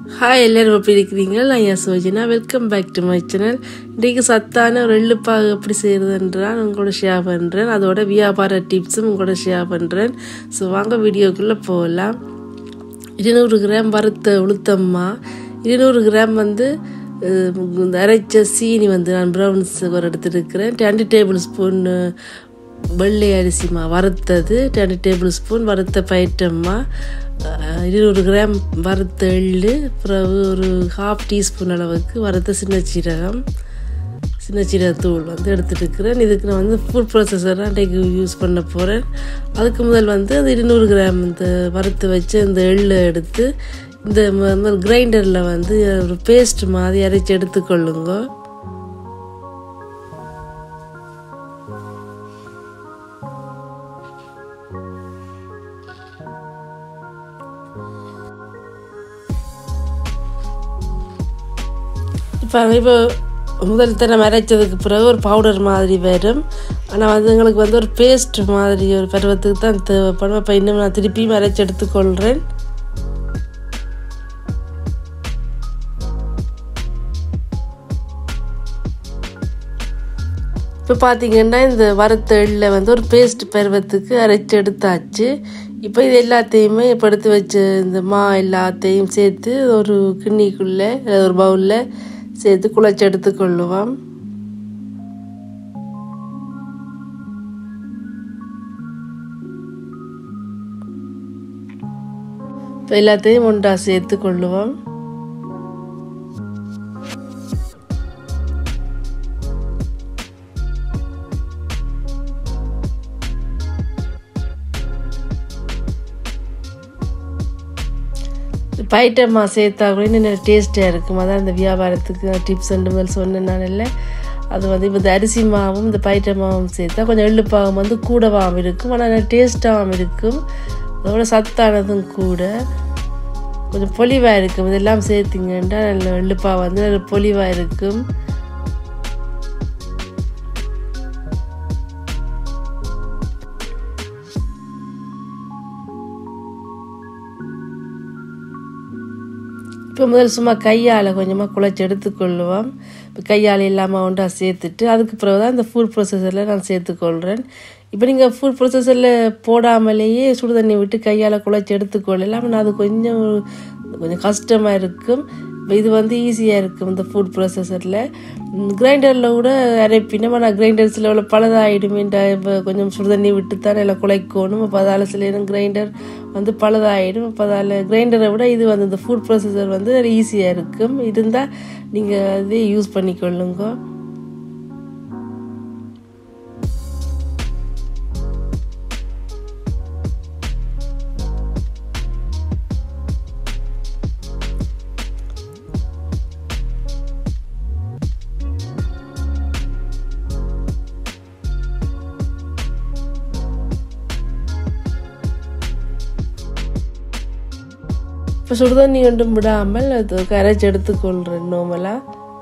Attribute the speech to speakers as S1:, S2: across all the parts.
S1: Hi எல்லாரும் எப்படி இருக்கிறீங்க? நான் Yasojana. Welcome back to my channel. இன்றைக்கு சத்தான ஒரு எள்ளுப்பாகு எப்படி செய்கிறதுன்றான் உங்களோட ஷேர் பண்ணுறேன். அதோட வியாபார டிப்ஸும் உங்களோட ஷேர் பண்ணுறேன். ஸோ வாங்க வீடியோக்குள்ளே போகலாம். 200 கிராம் வறுத்த உளுத்தம்மா, 200 கிராம் அரைச்ச சீனி நான் ப்ரௌன்ஸ் ஒரு எடுத்துருக்கிறேன். 2 டேபிள் ஸ்பூன் வெள்ளை அரிசிமா வறுத்தது, 2 டேபிள் ஸ்பூன் வறுத்த பயிற்றம்மா, 200 கிராம் வறுத்த எள்ளு, பிறகு ஒரு 1/2 டீஸ்பூன் அளவுக்கு வறுத்த சின்ன சீரகத்தூள் எடுத்துட்டுருக்கிறேன். இதுக்கு நான் ஃபுட் ப்ராசஸராக இன்றைக்கு யூஸ் பண்ண போகிறேன். அதுக்கு முதல் அந்த 200 கிராம் இந்த வறுத்து வச்சு இந்த எள்ளை எடுத்து இந்த கிரைண்டரில் ஒரு பேஸ்ட் மாதிரி அரைச்சி எடுத்துக்கொள்ளுங்க. இப்போ முதல் தரம் அரைச்சதுக்கு பிறகு ஒரு பவுடர் மாதிரி வரும். ஆனால் எங்களுக்கு ஒரு பேஸ்ட் மாதிரி ஒரு பருவத்துக்கு தான் தேவைப்படும். அப்போ இன்னும் நான் திருப்பியும் அரைச்சி எடுத்துக்கொள்கிறேன். இப்போ பார்த்தீங்கன்னா இந்த வறுத்த எள்ளில் ஒரு பேஸ்ட் பருவத்துக்கு அரைச்சி எடுத்தாச்சு. இப்போ இது எல்லாத்தையுமே இப்போ எடுத்து வச்ச இந்த எல்லாத்தையும் சேர்த்து ஒரு கிண்ணிக்குள்ளே ஒரு பவுலில் சேர்த்து குழச்சி எடுத்துக்கொள்ளுவோம். இப்போ எல்லாத்தையும் ஒன்றா சேர்த்து கொள்ளுவோம். பயிட்டம்மா சேர்த்தா கூட இன்னும் டேஸ்ட்டாக இருக்கும். அதான் இந்த வியாபாரத்துக்கு டிப்ஸ் முதல் சொன்னேன் நான். இல்லை அது இப்போ இந்த அரிசி மாவும் இந்த பயிட்டம்மாவும் சேர்த்தா கொஞ்சம் எள்ளுப்பாகவும் கூடவாகவும் இருக்கும். ஆனால் டேஸ்ட்டாகவும் இருக்கும். அதோட சத்தானதும் கூட கொஞ்சம் பொலிவாக இருக்கும். இதெல்லாம் சேர்த்திங்கன்னா நல்ல எள்ளுப்பா நல்ல பொலிவாக இருக்கும். இப்போ முதல் சும்மா கையால் கொஞ்சமாக குழச்சி எடுத்துக்கொள்ளுவோம். இப்போ கையால் இல்லாமல் ஒன்றா சேர்த்துட்டு அதுக்கு பிறகு தான் இந்த ஃபுட் ப்ராசஸரில் நான் சேர்த்துக்கொள்கிறேன். இப்போ நீங்கள் ஃபுட் ப்ராசஸரில் போடாமலேயே சுடு தண்ணி விட்டு கையால் குழச்சி எடுத்துக்கொள்ளலாம். ஆனால் அது கொஞ்சம் கஷ்டமாக இருக்கும். இப்போ இது ஈஸியாக இருக்கும் இந்த ஃபுட் ப்ராசஸரில். கிரைண்டரில் கூட அரைப்பினோம். ஆனால் கிரைண்டர்ஸில் உள்ள பழுதாகிடுமேண்டா. இப்போ கொஞ்சம் சுடு தண்ணி விட்டு தான் எல்லாம் குழைக்கணும். அப்போ அதால் சில நேரம் கிரைண்டர் பழுதாகிடும். இப்போ அதால் கிரைண்டரை விட இது இந்த ஃபுட் ப்ராசஸர் ஈஸியாக இருக்கும். இருந்தால் நீங்கள் அதே யூஸ் பண்ணிக்கொள்ளுங்க. இப்போ சுடுதண்ணி ஒன்றும் விடாமல் அது கரைச்சி எடுத்துக்கொள்கிறேன் நார்மலாக.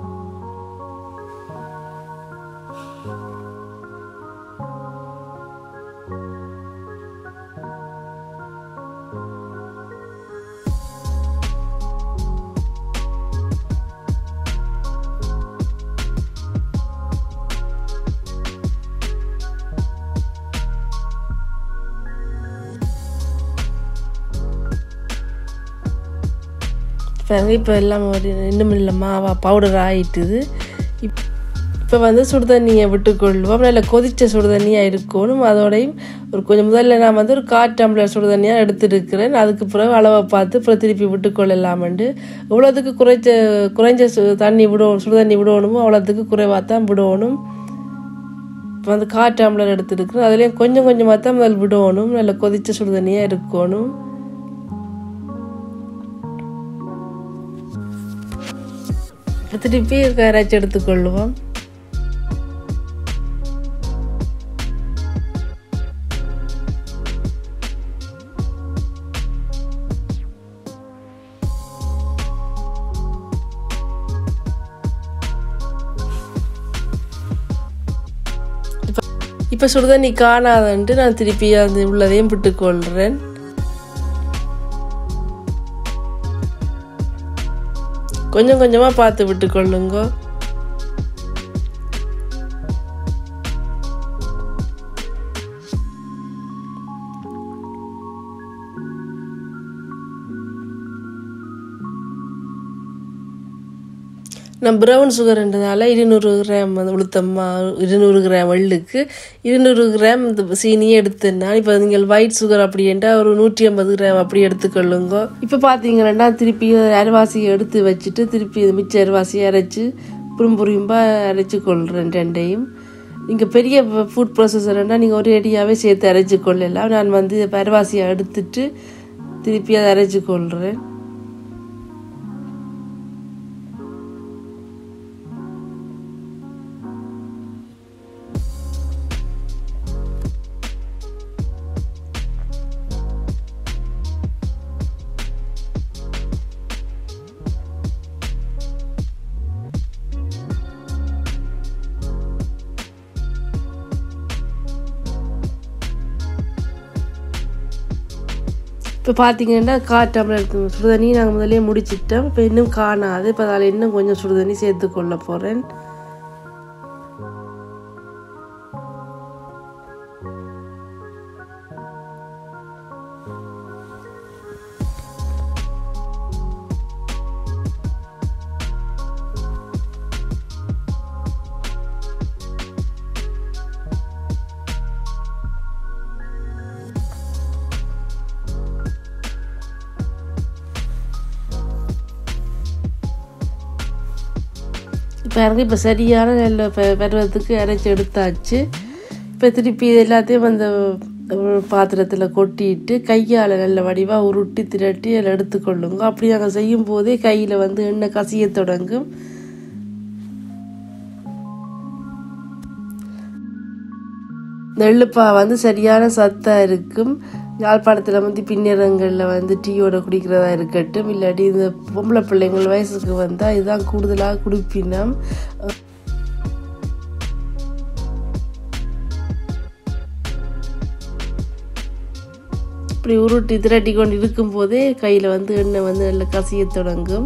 S1: இப்போ எல்லாம் இன்னும் இல்லை மாவா பவுடர் ஆகிட்டுது. இப்போ சுடுதண்ணியை விட்டுக்கொள்வோம். நல்லா கொதித்த சுடுதண்ணியாக இருக்கணும். அதோடையும் கொஞ்சம் முதல்ல நான் ஒரு 1/4 டம்ளர் சுடுதண்ணியாக எடுத்துருக்கிறேன். அதுக்கு பிறகு அளவை பார்த்து அப்புறம் திருப்பி விட்டுக்கொள்ளலாமண்டு. எவ்வளோத்துக்கு குறைஞ்ச தண்ணி சுடுதண்ணி விடணுமோ அவ்வளோத்துக்கு குறைவாக தான் விடணும். இப்போ 1/4 டம்ளர் எடுத்துருக்கிறேன். அதுலேயும் கொஞ்சம் கொஞ்சமாக தான் முதல் விடணும். நல்லா கொதித்த சுடுதண்ணியாக இருக்கணும். திருப்பி கரைச்சி எடுத்துக்கொள்ளுவோம். இப்போ சுடுதண்ணி காணாதன்ட்டு நான் திருப்பி உள்ளதையும் விட்டுக்கொள்கிறேன். கொஞ்சம் கொஞ்சமாக பார்த்து விட்டுக்கொள்ளுங்க. நான் ப்ரௌன் சுகர்ன்றதால 200 கிராம் உளுத்தம்மா 200 கிராம் எள்ளுக்கு 200 கிராம் இந்த சீனியை எடுத்தேன்னா, இப்போ நீங்கள் ஒயிட் சுகர் அப்படின்ட்டா ஒரு 150 கிராம் அப்படி எடுத்துக்கொள்ளுங்க. இப்போ பார்த்தீங்கன்னா திருப்பி அரிவாசியை எடுத்து வச்சுட்டு திருப்பி மிச்ச அரிவாசியை அரைச்சி புரியும்பாக அரைச்சி கொள்கிறேன் ரெண்டையும். நீங்கள் பெரிய ஃபுட் ப்ராசஸர்னால் நீங்கள் ஒரு அடியாகவே சேர்த்து அரைச்சி கொள்ளலாம். நான் வந்து அரிவாசியை எடுத்துட்டு திருப்பி அதை அரைச்சி கொள்கிறேன். இப்போ பார்த்தீங்கன்னா டம்ளர் சுடுதண்ணி நாங்கள் முதலே முடிச்சிட்டோம். இப்போ இன்னும் காணாது. இப்போ அதில் இன்னும் கொஞ்சம் சுடுதண்ணி சேர்த்துக்கொள்ள போகிறேன். பாருங்க இப்போ சரியான நல்ல பருவத்துக்கு அரைச்சி எடுத்தாச்சு. இப்போ திருப்பி எல்லாத்தையும் அந்த பாத்திரத்தில் கொட்டிட்டு கையால் நல்ல வடிவாக உருட்டி திரட்டி அதில் எடுத்துக்கொள்ளுங்க. அப்படி நாங்கள் செய்யும் போதே கையில் வந்து எண்ணெய் கசிய தொடங்கும். இந்த எள்ளுப்பா வந்து சரியான சத்தாக இருக்கும். யாழ்ப்பாணத்தில் வந்து பின்னரங்களில் வந்து டீயோட குடிக்கிறதா இருக்கட்டும், இல்லாட்டி இந்த பொம்பளை பிள்ளைங்கள் வயசுக்கு வந்தால் இதுதான் கூடுதலாக குடிப்பினோம். இப்படி உருட்டி திரட்டி கொண்டு இருக்கும் போதே கையில் வந்து எண்ணெய் வந்து நல்லா கசிய தொடங்கும்.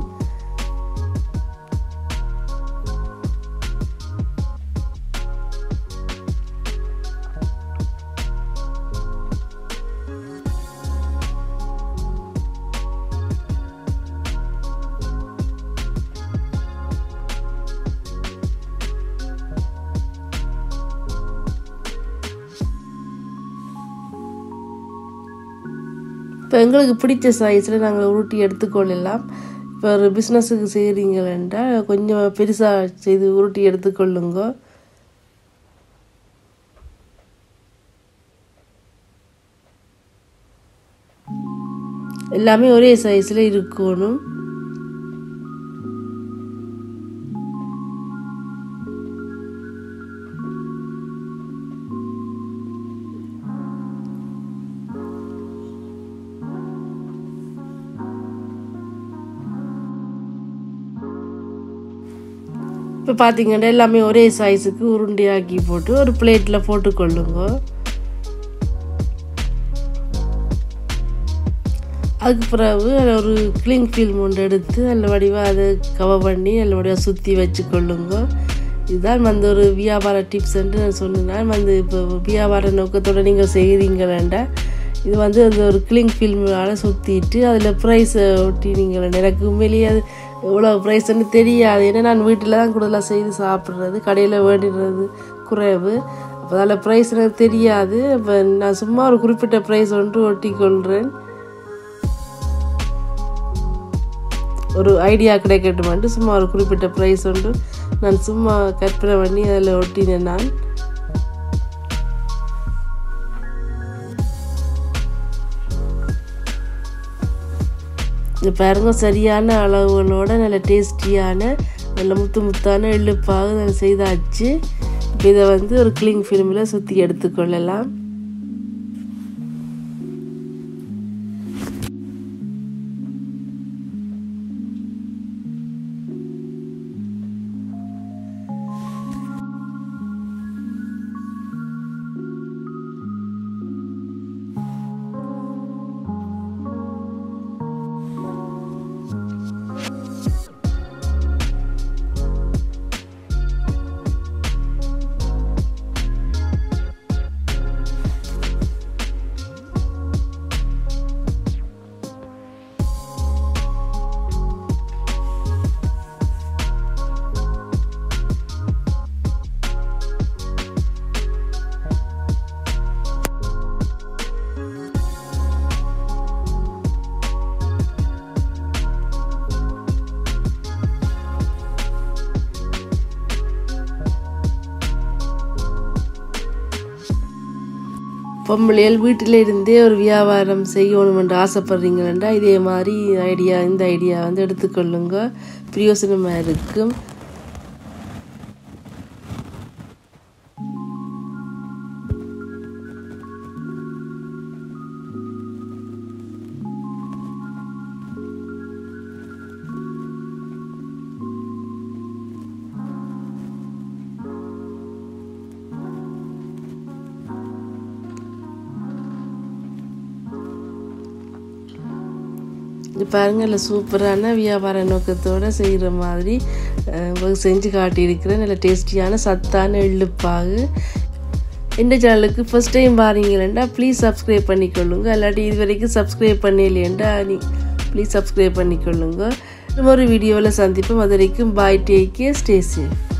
S1: இப்போ எங்களுக்கு பிடிச்ச சைஸில் நாங்கள் உருட்டி எடுத்துக்கொள்ளலாம். இப்போ ஒரு பிஸ்னஸுக்கு செய்கிறீங்களா கொஞ்சம் பெருசாக செய்து உருட்டி எடுத்துக்கொள்ளுங்க. எல்லாமே ஒரே சைஸில் இருக்கணும். இப்போ பார்த்தீங்கன்னா எல்லாமே ஒரே சைஸுக்கு உருண்டையாக்கி போட்டு ஒரு பிளேட்டில் போட்டுக்கொள்ளுங்க. அதுக்கு பிறகு அதில் ஒரு கிளிங் ஃபில்ம் ஒன்று எடுத்து நல்ல வடிவாக அதை கவர் பண்ணி நல்ல வடிவாக சுற்றி வச்சுக்கொள்ளுங்க. இதுதான் வந்து ஒரு வியாபார டிப்ஸ்ன்ட்டு நான் சொன்னேன். வந்து இப்போ வியாபார நோக்கத்தோடு நீங்கள் செய்கிறீங்களேண்டா இது வந்து அந்த ஒரு கிளிங் ஃபில்மால் சுற்றிட்டு அதில் ப்ரைஸை ஒட்டி நீங்கள் எனக்கு உண்மையிலேயே அது எவ்வளோ ப்ரைஸ்ன்னு தெரியாது. ஏன்னா நான் வீட்டில் தான் கூடுதலாக செய்து சாப்பிட்றது, கடையில் வேண்டிடுறது குறைவு. அப்போ அதில் ப்ரைஸ் எனக்கு தெரியாது. இப்போ நான் சும்மா ஒரு குறிப்பிட்ட ப்ரைஸ் ஒன்று ஒட்டி கொள்கிறேன். ஒரு ஐடியா கிடைக்கட்டுமான்ட்டு சும்மா ஒரு குறிப்பிட்ட ப்ரைஸ் ஒன்று நான் சும்மா கற்பனை பண்ணி அதில் ஒட்டினேன். நான் இந்த பாருங்க சரியான அளவுகளோட நல்ல டேஸ்டியான நல்ல முத்தான எள்ளுப்பாக நான் செய்தாச்சு. இப்போ இதை வந்து ஒரு கிளிங் ஃபிலிமில் சுற்றி எடுத்துக்கொள்ளலாம். பொம்பளைகள் வீட்டில் இருந்தே ஒரு வியாபாரம் செய்யணும் என்று ஆசைப்படுறீங்களா இதே மாதிரி இந்த ஐடியா வந்து எடுத்துக்கொள்ளுங்க, பிரயோசனமாக இருக்கும். இது பாருங்கள், இல்லை சூப்பரான வியாபார நோக்கத்தோடு செய்கிற மாதிரி செஞ்சு காட்டியிருக்கிறேன். நல்ல டேஸ்டியான சத்தான எள்ளுப்பாகு. இந்த சேனலுக்கு ஃபர்ஸ்ட் டைம் பாருங்களேண்டா ப்ளீஸ் சப்ஸ்கிரைப் பண்ணிக்கொள்ளுங்க. இல்லாட்டி இது வரைக்கும் சப்ஸ்கிரைப் பண்ணலையேண்டா ப்ளீஸ் சப்ஸ்கிரைப் பண்ணிக்கொள்ளுங்க. ஒரு வீடியோவில் சந்திப்போம். அது வரைக்கும் bye, take care, stay safe.